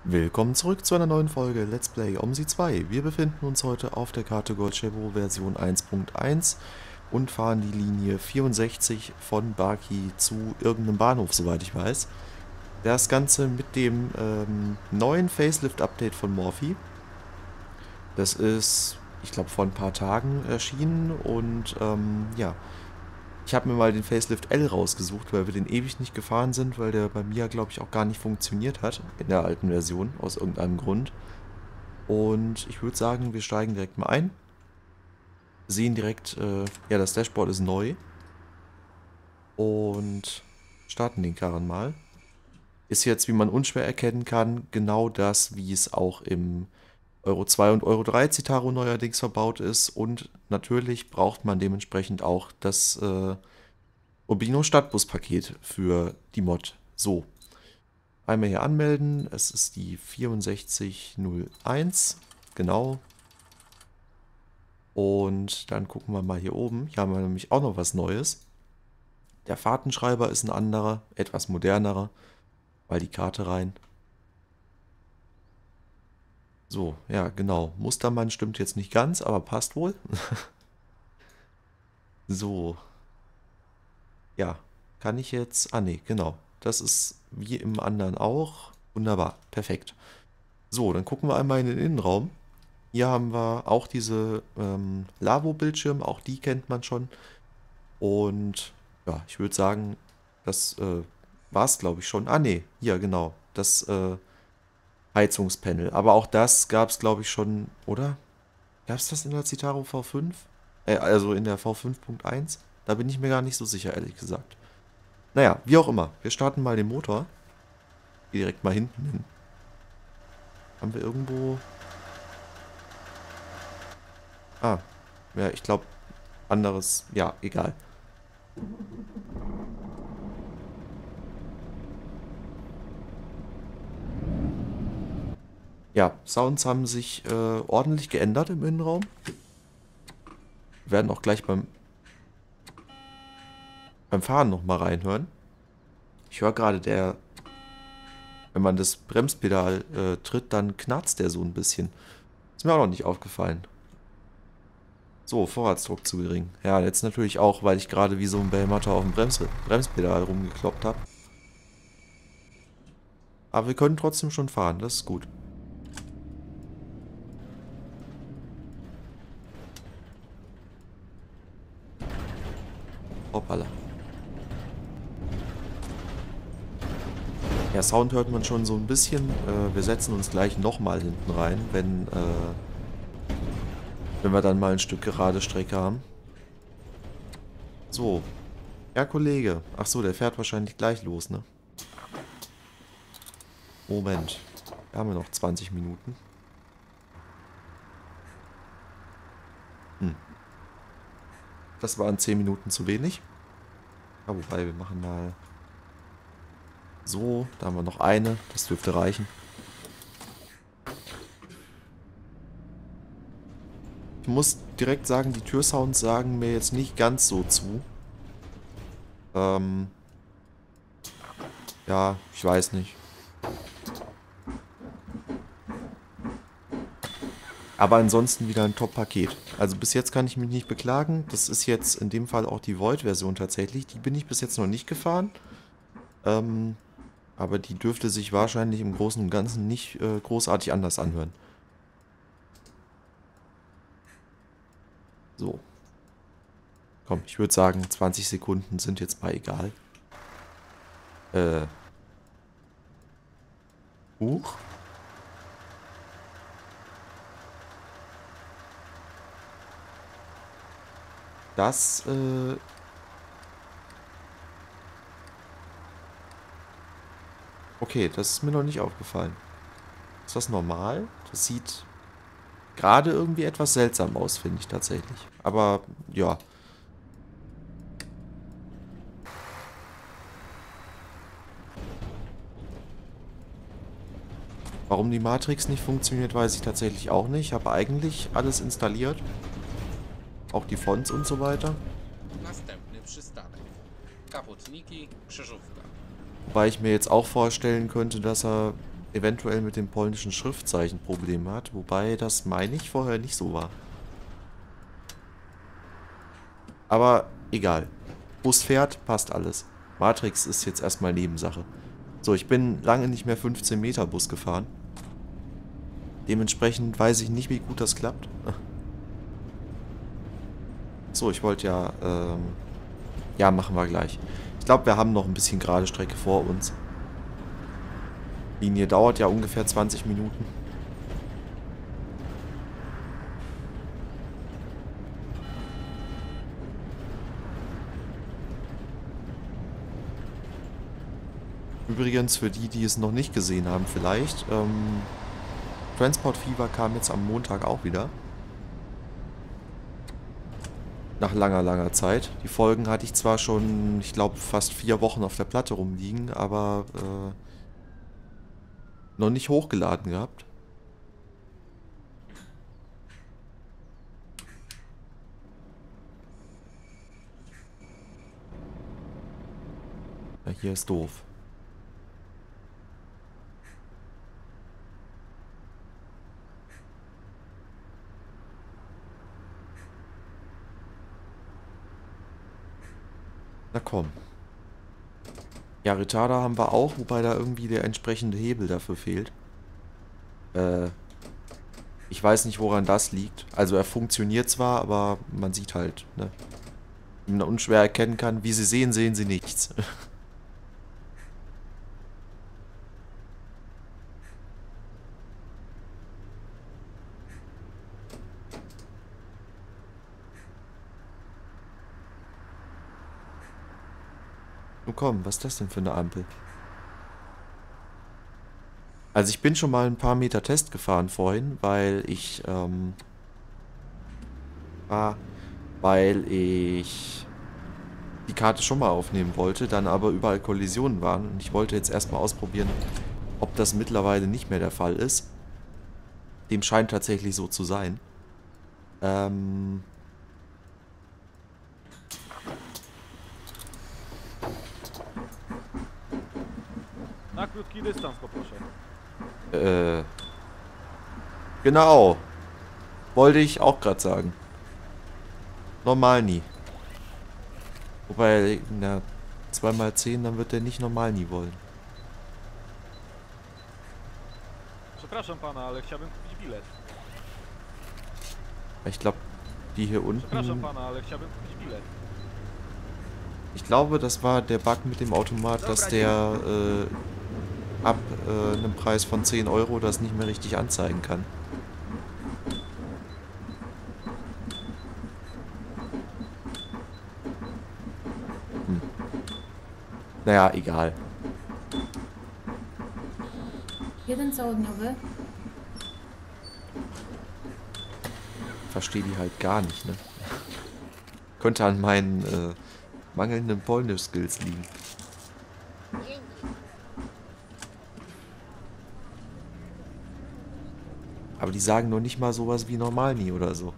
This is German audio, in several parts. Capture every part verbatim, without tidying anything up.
Willkommen zurück zu einer neuen Folge Let's Play OMSI zwei. Wir befinden uns heute auf der Karte Goldshadow Version eins Punkt eins und fahren die Linie vierundsechzig von Baki zu irgendeinem Bahnhof, soweit ich weiß. Das Ganze mit dem ähm, neuen Facelift-Update von Morphy. Das ist, ich glaube, vor ein paar Tagen erschienen und ähm, ja, ich habe mir mal den Facelift L rausgesucht, weil wir den ewig nicht gefahren sind, weil der bei mir, glaube ich, auch gar nicht funktioniert hat in der alten Version, aus irgendeinem Grund. Und ich würde sagen, wir steigen direkt mal ein. Sehen direkt, äh, ja, das Dashboard ist neu. Und starten den Karren mal. Ist jetzt, wie man unschwer erkennen kann, genau das, wie es auch im Euro zwei und Euro drei Citaro neuerdings verbaut ist. Und natürlich braucht man dementsprechend auch das äh, Urbino Stadtbus-Paket für die Mod. So, einmal hier anmelden. Es ist die vierundsechzig null eins. Genau. Und dann gucken wir mal hier oben. Hier haben wir nämlich auch noch was Neues. Der Fahrtenschreiber ist ein anderer, etwas modernerer. Mal die Karte rein. So, ja, genau. Mustermann stimmt jetzt nicht ganz, aber passt wohl. So, ja. Kann ich jetzt... Ah, nee, genau. Das ist wie im anderen auch. Wunderbar, perfekt. So, dann gucken wir einmal in den Innenraum. Hier haben wir auch diese ähm, Lavo-Bildschirme, auch die kennt man schon. Und ja, ich würde sagen, das äh, war es, glaube ich, schon. Ah, nee, hier, genau. Das äh, Heizungspanel. Aber auch das gab es, glaube ich, schon, oder? Gab es das in der Citaro V fünf? Äh, also in der V fünf Punkt eins? Da bin ich mir gar nicht so sicher, ehrlich gesagt. Naja, wie auch immer. Wir starten mal den Motor. Geh direkt mal hinten hin. Haben wir irgendwo... Ah, ja, ich glaube, anderes... Ja, egal. Ja, Sounds haben sich äh, ordentlich geändert im Innenraum. Wir werden auch gleich beim, beim Fahren nochmal reinhören. Ich höre gerade, der, wenn man das Bremspedal äh, tritt, dann knarzt der so ein bisschen. Ist mir auch noch nicht aufgefallen. So, Vorratsdruck zu gering. Ja, jetzt natürlich auch, weil ich gerade wie so ein Behemmatter auf dem Brems Bremspedal rumgekloppt habe. Aber wir können trotzdem schon fahren, das ist gut. Hoppala. Ja, Sound hört man schon so ein bisschen. Äh, wir setzen uns gleich nochmal hinten rein, wenn, äh, wenn wir dann mal ein Stück gerade Strecke haben. So. Ja, Kollege. Ach so, der fährt wahrscheinlich gleich los, ne? Moment. Da haben wir noch zwanzig Minuten. Hm. Das waren zehn Minuten zu wenig. Ja, wobei, wir machen mal so. Da haben wir noch eine. Das dürfte reichen. Ich muss direkt sagen, die Türsounds sagen mir jetzt nicht ganz so zu. Ähm. Ja, ich weiß nicht. Aber ansonsten wieder ein Top-Paket. Also bis jetzt kann ich mich nicht beklagen. Das ist jetzt in dem Fall auch die Void-Version tatsächlich. Die bin ich bis jetzt noch nicht gefahren. Ähm, aber die dürfte sich wahrscheinlich im Großen und Ganzen nicht äh, großartig anders anhören. So. Komm, ich würde sagen, zwanzig Sekunden sind jetzt mal egal. Äh. Huch. Das, äh... Okay, das ist mir noch nicht aufgefallen. Ist das normal? Das sieht gerade irgendwie etwas seltsam aus, finde ich tatsächlich. Aber, ja. Warum die Matrix nicht funktioniert, weiß ich tatsächlich auch nicht. Ich habe eigentlich alles installiert. Auch die Fonts und so weiter. Następny przystanek. Kapotniki, krzyżówka. Wobei ich mir jetzt auch vorstellen könnte, dass er eventuell mit dem polnischen Schriftzeichen Probleme hat, wobei das, meine ich, vorher nicht so war. Aber egal. Bus fährt, passt alles. Matrix ist jetzt erstmal Nebensache. So, ich bin lange nicht mehr fünfzehn Meter Bus gefahren. Dementsprechend weiß ich nicht, wie gut das klappt. So, ich wollte ja, ähm... ja, machen wir gleich. Ich glaube, wir haben noch ein bisschen gerade Strecke vor uns. Die Linie dauert ja ungefähr zwanzig Minuten. Übrigens, für die, die es noch nicht gesehen haben vielleicht, ähm, Transport Fever kam jetzt am Montag auch wieder. Nach langer, langer Zeit. Die Folgen hatte ich zwar schon, ich glaube, fast vier Wochen auf der Platte rumliegen, aber äh, noch nicht hochgeladen gehabt. Ja, hier ist doof. Na komm. Ja, Retarder haben wir auch, wobei da irgendwie der entsprechende Hebel dafür fehlt. Äh, ich weiß nicht, woran das liegt. Also er funktioniert zwar, aber man sieht halt, ne? Wie man unschwer erkennen kann, wie sie sehen, sehen sie nichts. Nun komm, was ist das denn für eine Ampel? Also ich bin schon mal ein paar Meter Test gefahren vorhin, weil ich, ähm, ah, weil ich die Karte schon mal aufnehmen wollte, dann aber überall Kollisionen waren und ich wollte jetzt erstmal ausprobieren, ob das mittlerweile nicht mehr der Fall ist. Dem scheint tatsächlich so zu sein. Ähm... Na krótki dystans poproszę. Äh... Genau. Wollte ich auch gerade sagen. Normal nie. Wobei, na, zwei mal zehn, dann wird der nicht normal nie wollen. Przepraszam pana, ale chciałbym kupić bilet. Ich glaube, die hier Przepraszam unten... pana, ale chciałbym kupić bilet. Ich glaube, das war der Bug mit dem Automat, dass der äh, ab äh, einem Preis von zehn Euro das nicht mehr richtig anzeigen kann. Hm. Naja, egal. Jeden całodniowy. Verstehe die halt gar nicht, ne? Könnte an meinen äh, mangelnden Polnisch-Skills liegen. Aber die sagen noch nicht mal sowas wie normal nie oder so.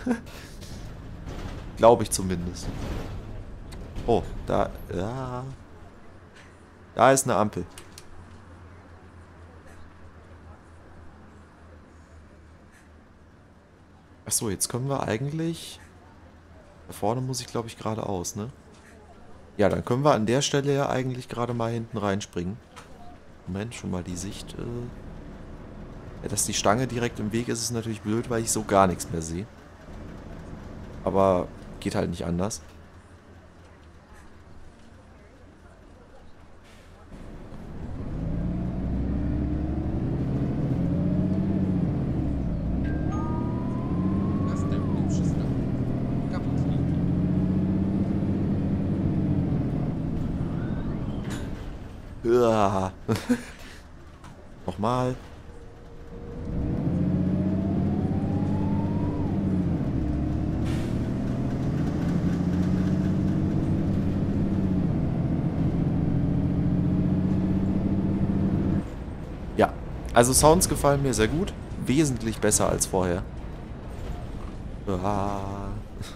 Glaube ich zumindest. Oh, da... Ja. Da ist eine Ampel. Achso, jetzt können wir eigentlich... Da vorne muss ich, glaube ich, geradeaus, ne? Ja, dann können wir an der Stelle ja eigentlich gerade mal hinten reinspringen. Moment, schon mal die Sicht. Äh ja, dass die Stange direkt im Weg ist, ist natürlich blöd, weil ich so gar nichts mehr sehe. Aber geht halt nicht anders. Następny przystanek. Kapotniki. Uah. Nochmal. Ja, also Sounds gefallen mir sehr gut. Wesentlich besser als vorher. Uah.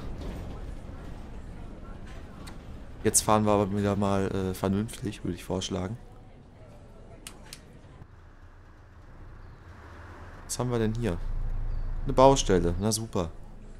Jetzt fahren wir aber wieder mal äh, vernünftig, würde ich vorschlagen. Was haben wir denn hier? Eine Baustelle. Na super.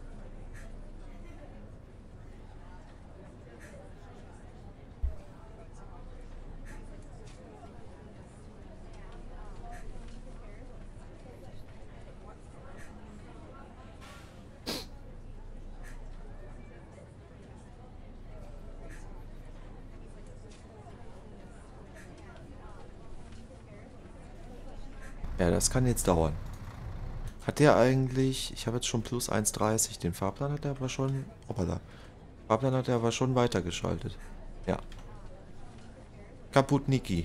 Ja, das kann jetzt dauern. Hat der eigentlich... Ich habe jetzt schon plus eins Komma dreißig. Den Fahrplan hat er aber schon... Hoppala. Fahrplan hat er aber schon weitergeschaltet. Ja. Kaputt Niki.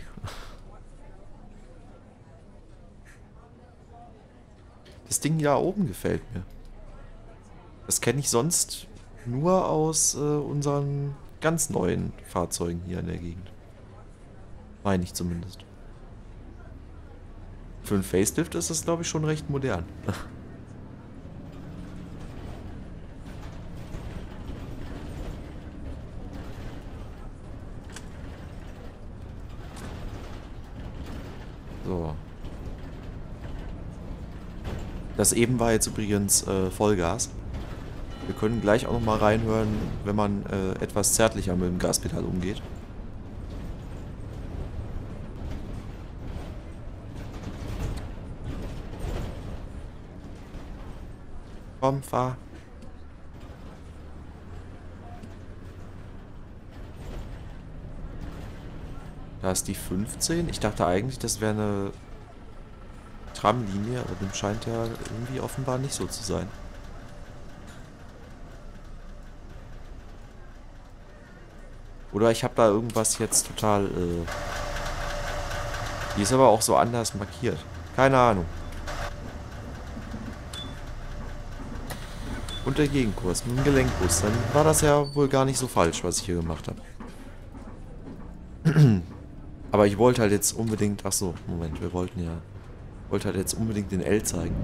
Das Ding da oben gefällt mir. Das kenne ich sonst nur aus äh, unseren ganz neuen Fahrzeugen hier in der Gegend. Meine ich zumindest. Für einen Facelift ist das, glaube ich, schon recht modern. So. Das eben war jetzt übrigens äh, Vollgas. Wir können gleich auch noch mal reinhören, wenn man äh, etwas zärtlicher mit dem Gaspedal umgeht. Komm, fahr. Da ist die fünfzehn. Ich dachte eigentlich, das wäre eine Tramlinie, aber dem scheint ja irgendwie offenbar nicht so zu sein. Oder ich habe da irgendwas jetzt total... Äh die ist aber auch so anders markiert. Keine Ahnung. Und der Gegenkurs mit dem Gelenkbus. Dann war das ja wohl gar nicht so falsch, was ich hier gemacht habe. Aber ich wollte halt jetzt unbedingt... Achso, Moment, wir wollten ja... Ich wollte halt jetzt unbedingt den L zeigen.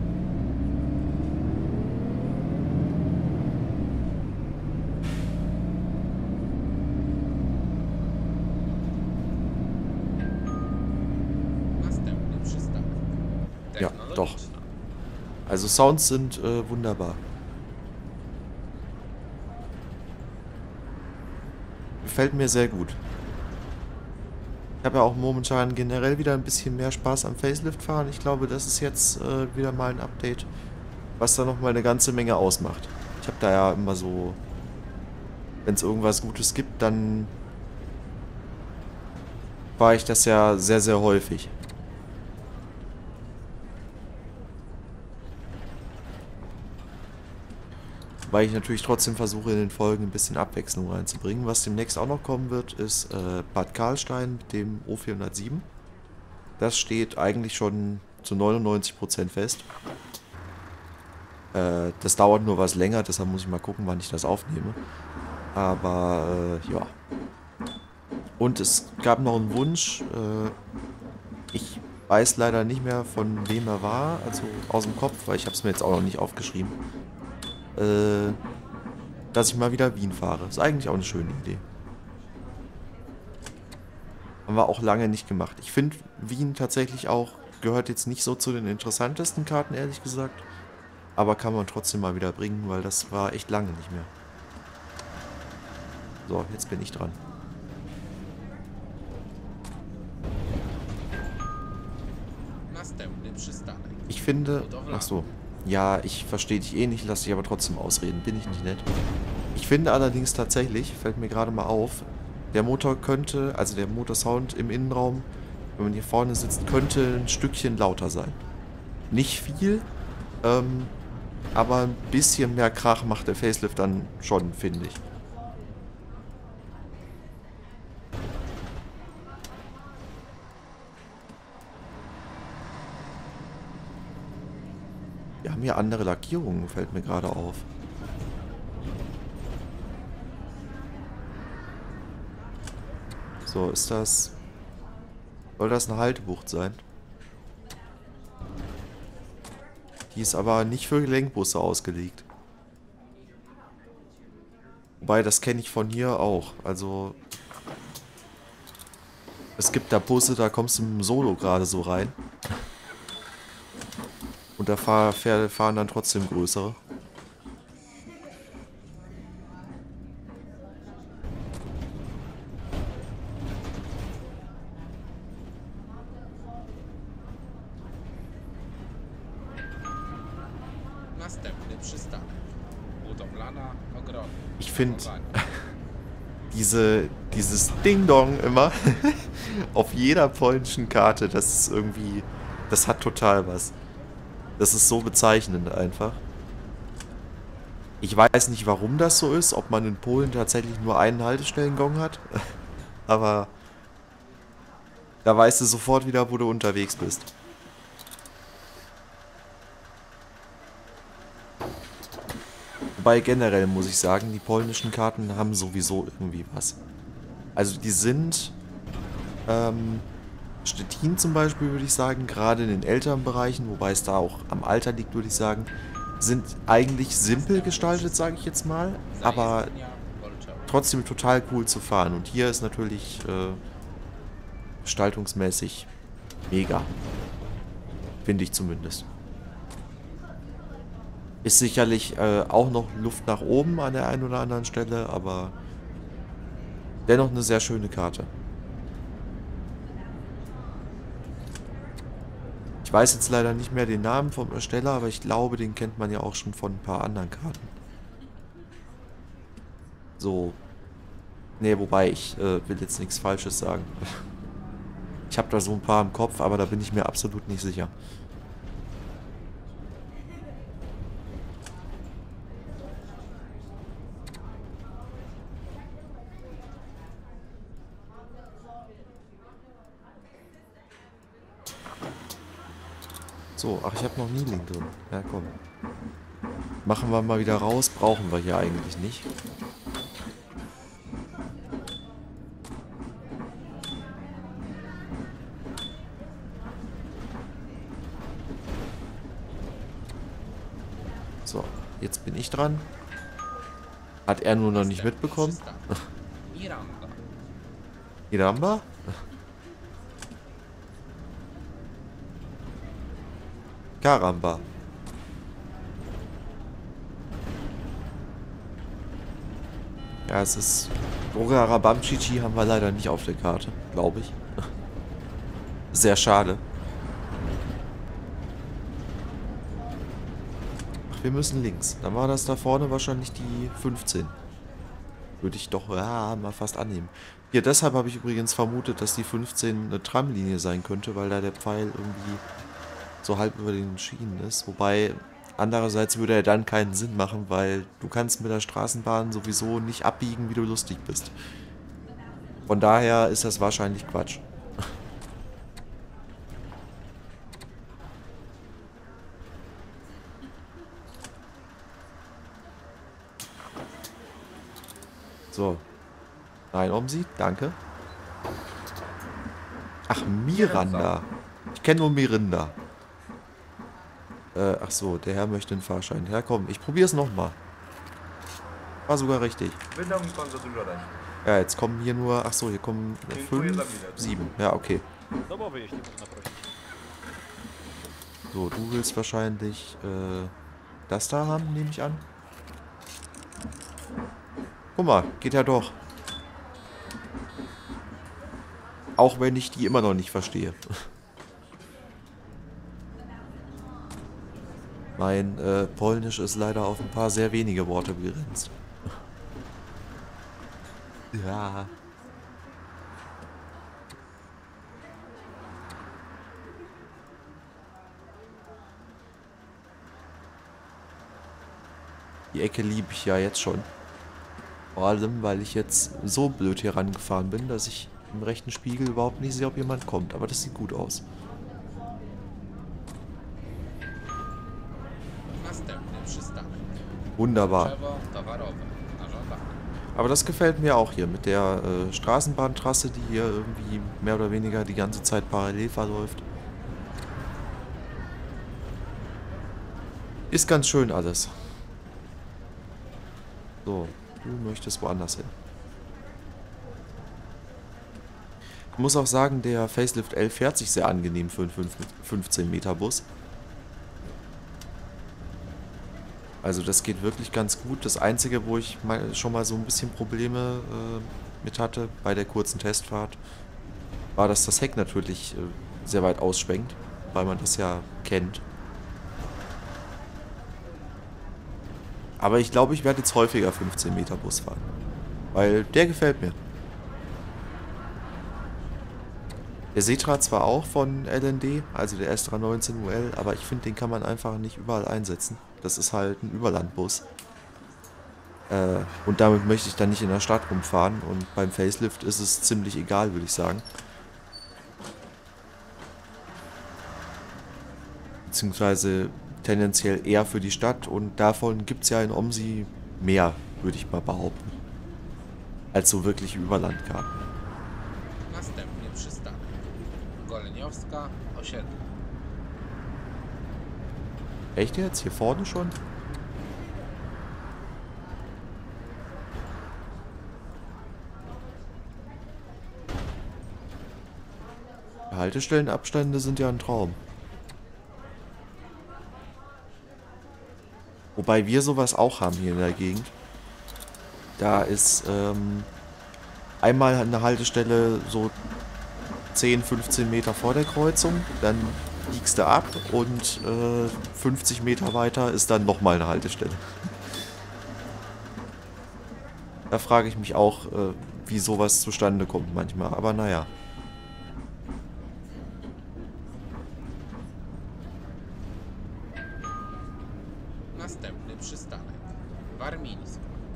Ja, doch. Also Sounds sind äh, wunderbar. Gefällt mir sehr gut. Ich habe ja auch momentan generell wieder ein bisschen mehr Spaß am Facelift fahren. Ich glaube, das ist jetzt äh, wieder mal ein Update, was da nochmal eine ganze Menge ausmacht. Ich habe da ja immer so, wenn es irgendwas Gutes gibt, dann fahre ich das ja sehr, sehr häufig. Weil ich natürlich trotzdem versuche, in den Folgen ein bisschen Abwechslung reinzubringen. Was demnächst auch noch kommen wird, ist äh, Bad Karlstein mit dem O vierhundertsieben. Das steht eigentlich schon zu neunundneunzig Prozent fest. Äh, das dauert nur was länger, deshalb muss ich mal gucken, wann ich das aufnehme. Aber, äh, ja. Und es gab noch einen Wunsch. Äh, ich weiß leider nicht mehr, von wem er war, also aus dem Kopf, weil ich habe es mir jetzt auch noch nicht aufgeschrieben. Äh, dass ich mal wieder Wien fahre. Ist eigentlich auch eine schöne Idee. Haben wir auch lange nicht gemacht. Ich finde, Wien tatsächlich auch gehört jetzt nicht so zu den interessantesten Karten, ehrlich gesagt. Aber kann man trotzdem mal wieder bringen, weil das war echt lange nicht mehr. So, jetzt bin ich dran. Ich finde... Ach so. Ja, ich verstehe dich eh nicht, lass dich aber trotzdem ausreden. Bin ich nicht nett. Ich finde allerdings tatsächlich, fällt mir gerade mal auf, der Motor könnte, also der Motorsound im Innenraum, wenn man hier vorne sitzt, könnte ein Stückchen lauter sein. Nicht viel, ähm, aber ein bisschen mehr Krach macht der Facelift dann schon, finde ich. Wir haben hier andere Lackierungen, fällt mir gerade auf. So, ist das... Soll das eine Haltebucht sein? Die ist aber nicht für Gelenkbusse ausgelegt. Wobei, das kenne ich von hier auch. Also... Es gibt da Busse, da kommst du mit dem Solo gerade so rein. Und da fahr, fahr, fahren dann trotzdem größere. Następny przystanek. Budowlana ogroda. Ich finde diese, dieses Ding-Dong immer auf jeder polnischen Karte, das ist irgendwie, das hat total was. Das ist so bezeichnend einfach. Ich weiß nicht, warum das so ist, ob man in Polen tatsächlich nur einen Haltestellengong hat, aber da weißt du sofort wieder, wo du unterwegs bist. Wobei generell muss ich sagen, die polnischen Karten haben sowieso irgendwie was. Also die sind, ähm, Stettin zum Beispiel würde ich sagen, gerade in den älteren Bereichen, wobei es da auch am Alter liegt, würde ich sagen, sind eigentlich simpel gestaltet, sage ich jetzt mal, aber trotzdem total cool zu fahren. Und hier ist natürlich äh, gestaltungsmäßig mega. Finde ich zumindest. Ist sicherlich äh, auch noch Luft nach oben an der einen oder anderen Stelle, aber dennoch eine sehr schöne Karte. Ich weiß jetzt leider nicht mehr den Namen vom Ersteller, aber ich glaube, den kennt man ja auch schon von ein paar anderen Karten. So. Ne, wobei, ich äh, will jetzt nichts Falsches sagen. Ich habe da so ein paar im Kopf, aber da bin ich mir absolut nicht sicher. So, ach, ich habe noch nie Link drin. Ja, komm. Machen wir mal wieder raus. Brauchen wir hier eigentlich nicht. So, jetzt bin ich dran. Hat er nur noch nicht mitbekommen? Miranda. Miranda? Karamba. Ja, es ist... Orarabamchichi haben wir leider nicht auf der Karte, glaube ich. Sehr schade. Ach, wir müssen links. Dann war das da vorne wahrscheinlich die fünfzehn. Würde ich doch ja, mal fast annehmen. Hier, deshalb habe ich übrigens vermutet, dass die fünfzehn eine Tramlinie sein könnte, weil da der Pfeil irgendwie so halb über den Schienen ist. Wobei, andererseits würde er dann keinen Sinn machen, weil du kannst mit der Straßenbahn sowieso nicht abbiegen, wie du lustig bist. Von daher ist das wahrscheinlich Quatsch. So. Nein, Omsi, danke. Ach, Miranda. Ich kenne nur Mirinda. Äh, ach so, der Herr möchte einen Fahrschein. Ja, komm, ich probiere es nochmal. War sogar richtig. Ja, jetzt kommen hier nur... Ach so, hier kommen fünf, sieben. Ja, okay. So, du willst wahrscheinlich äh, das da haben, nehme ich an. Guck mal, geht ja doch. Auch wenn ich die immer noch nicht verstehe. Mein äh, Polnisch ist leider auf ein paar sehr wenige Worte begrenzt. Ja. Die Ecke liebe ich ja jetzt schon. Vor allem, weil ich jetzt so blöd hier rangefahren bin, dass ich im rechten Spiegel überhaupt nicht sehe, ob jemand kommt. Aber das sieht gut aus. Wunderbar. Aber das gefällt mir auch hier mit der äh, Straßenbahntrasse, die hier irgendwie mehr oder weniger die ganze Zeit parallel verläuft. Ist ganz schön alles. So, du möchtest woanders hin. Ich muss auch sagen, der Facelift L fährt sich sehr angenehm für einen fünfzehn Meter Bus. Also das geht wirklich ganz gut. Das Einzige, wo ich mal, schon mal so ein bisschen Probleme äh, mit hatte bei der kurzen Testfahrt, war, dass das Heck natürlich äh, sehr weit ausschwenkt, weil man das ja kennt. Aber ich glaube, ich werde jetzt häufiger fünfzehn Meter Bus fahren, weil der gefällt mir. Der Setra zwar auch von L N D, also der S drei neunzehn U L, aber ich finde, den kann man einfach nicht überall einsetzen. Das ist halt ein Überlandbus. Äh, und damit möchte ich dann nicht in der Stadt rumfahren. Und beim Facelift ist es ziemlich egal, würde ich sagen. Beziehungsweise tendenziell eher für die Stadt. Und davon gibt es ja in Omsi mehr, würde ich mal behaupten. Als so wirkliche Überlandkarten. Następny przystanek. Goleniowska, osiedle. Echt jetzt? Hier vorne schon? Die Haltestellenabstände sind ja ein Traum. Wobei wir sowas auch haben hier in der Gegend. Da ist ähm, einmal eine Haltestelle so zehn, fünfzehn Meter vor der Kreuzung, dann biegst du ab und äh, fünfzig Meter weiter ist dann nochmal eine Haltestelle. Da frage ich mich auch, äh, wie sowas zustande kommt manchmal, aber naja. Następny przystanek. Warmińsk.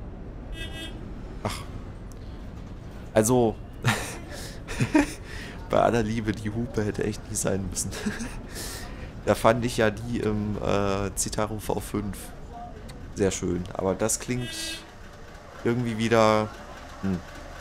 Also, bei aller Liebe, die Hupe hätte echt nicht sein müssen. Da fand ich ja die im äh, Citaro V fünf sehr schön. Aber das klingt irgendwie wieder... Hm.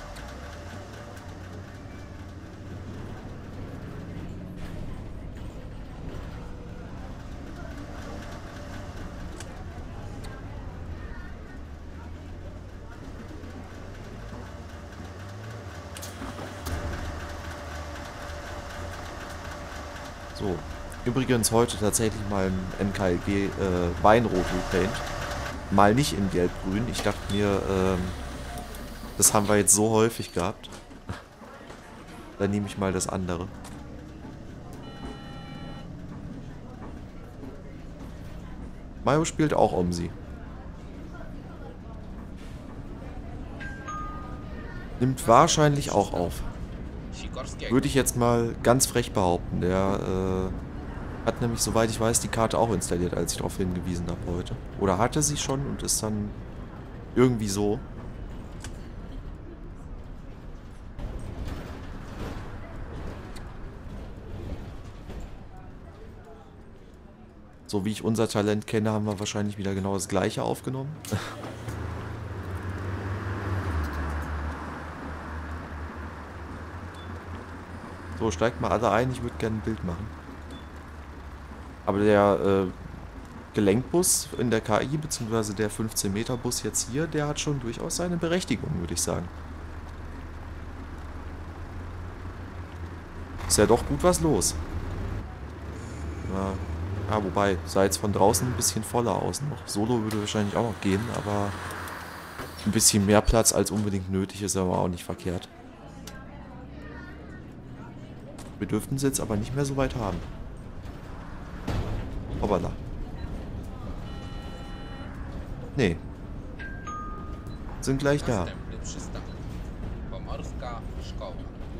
So, übrigens heute tatsächlich mal im N K L G äh, Weinrot Repaint. Mal nicht in Gelb-Grün. Ich dachte mir, ähm, das haben wir jetzt so häufig gehabt. Dann nehme ich mal das andere. Mayo spielt auch Omsi. Nimmt wahrscheinlich auch auf. Würde ich jetzt mal ganz frech behaupten. Der äh, hat nämlich, soweit ich weiß, die Karte auch installiert, als ich darauf hingewiesen habe heute. Oder hatte sie schon und ist dann irgendwie so. So wie ich unser Talent kenne, haben wir wahrscheinlich wieder genau das gleiche aufgenommen. So, steigt mal alle ein, ich würde gerne ein Bild machen. Aber der äh, Gelenkbus in der K I, beziehungsweise der fünfzehn Meter Bus jetzt hier, der hat schon durchaus seine Berechtigung, würde ich sagen. Ist ja doch gut was los. Ja, ja, wobei, sah jetzt von draußen ein bisschen voller aus noch. Solo würde wahrscheinlich auch noch gehen, aber ein bisschen mehr Platz als unbedingt nötig ist aber auch nicht verkehrt. Wir dürften sie jetzt aber nicht mehr so weit haben. Hoppala. Nee. Sind gleich da. Następny przystanek. Pomorska szkoła.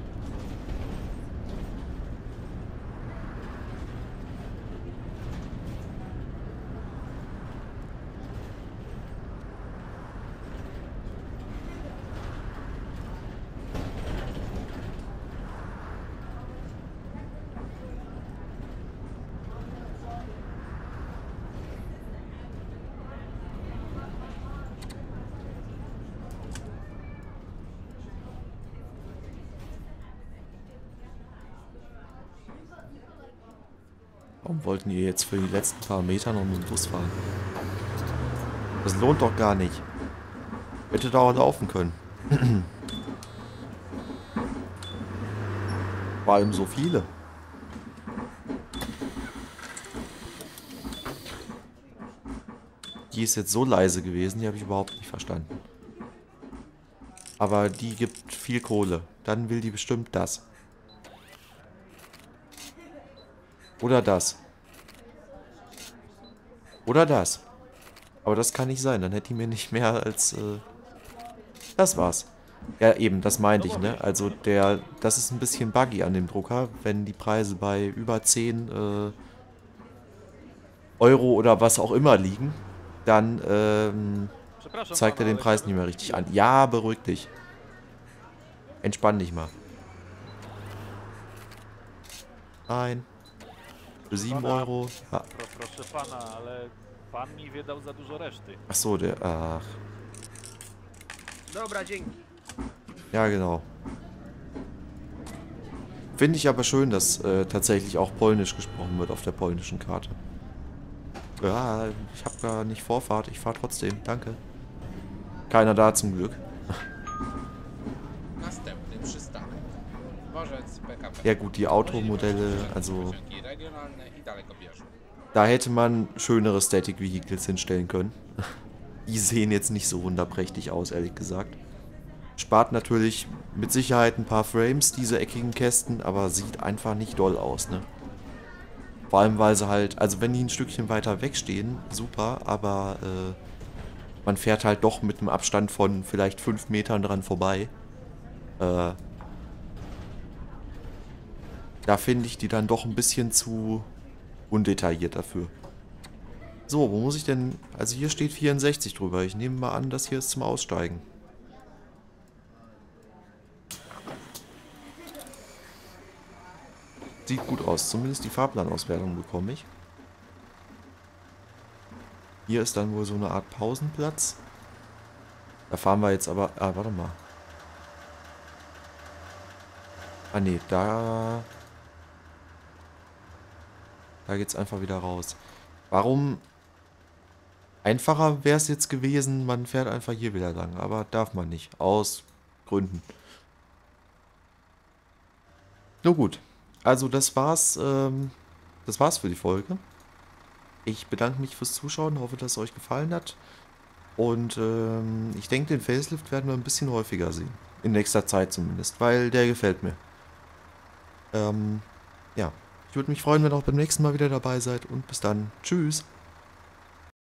Warum wollten ihr jetzt für die letzten paar Meter noch mit dem Bus fahren? Das lohnt doch gar nicht. Hätte da auch laufen können. Vor allem so viele. Die ist jetzt so leise gewesen, die habe ich überhaupt nicht verstanden. Aber die gibt viel Kohle. Dann will die bestimmt das. Oder das. Oder das. Aber das kann nicht sein. Dann hätte die mir nicht mehr als... Äh das war's. Ja, eben, das meinte ich, ne? Also der... Das ist ein bisschen buggy an dem Drucker, wenn die Preise bei über zehn äh, Euro oder was auch immer liegen. Dann ähm, zeigt er den Preis nicht mehr richtig an. Ja, beruhig dich. Entspann dich mal. Nein. Für sieben Euro. Ja. Pro, proszę pana, ale pan mi wydał za dużo reszty. Ach so, der... Ach. Dobra, dzięki. Ja, genau. Finde ich aber schön, dass äh, tatsächlich auch Polnisch gesprochen wird auf der polnischen Karte. Ja, ich habe gar nicht Vorfahrt. Ich fahre trotzdem. Danke. Keiner da zum Glück. Następny przystanek. Dworzec P K P. Ja gut, die Automodelle, also... Pociągi regionalne i dalekobieżne. Da hätte man schönere Static Vehicles hinstellen können. Die sehen jetzt nicht so wunderprächtig aus, ehrlich gesagt. Spart natürlich mit Sicherheit ein paar Frames, diese eckigen Kästen, aber sieht einfach nicht doll aus, ne? Vor allem, weil sie halt, also wenn die ein Stückchen weiter wegstehen, super, aber äh, man fährt halt doch mit einem Abstand von vielleicht fünf Metern dran vorbei. Äh, da finde ich die dann doch ein bisschen zu undetailliert dafür. So, wo muss ich denn... Also hier steht vierundsechzig drüber. Ich nehme mal an, das hier ist zum Aussteigen. Sieht gut aus. Zumindest die Fahrplanauswertung bekomme ich. Hier ist dann wohl so eine Art Pausenplatz. Da fahren wir jetzt aber... Ah, warte mal. Ah, nee, da... Da geht's einfach wieder raus. Warum... Einfacher wäre es jetzt gewesen, man fährt einfach hier wieder lang. Aber darf man nicht. Aus Gründen. Nur gut. Also das war's, ähm, das war's für die Folge. Ich bedanke mich fürs Zuschauen, hoffe, dass es euch gefallen hat. Und ähm, ich denke, den Facelift werden wir ein bisschen häufiger sehen. In nächster Zeit zumindest, weil der gefällt mir. Ähm, ja. Ich würde mich freuen, wenn ihr auch beim nächsten Mal wieder dabei seid. Und bis dann. Tschüss.